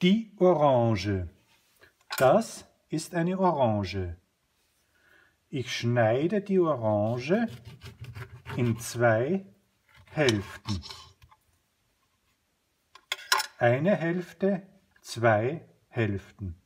Die Orange. Das ist eine Orange. Ich schneide die Orange in 2 Hälften. Eine Hälfte, 2 Hälften.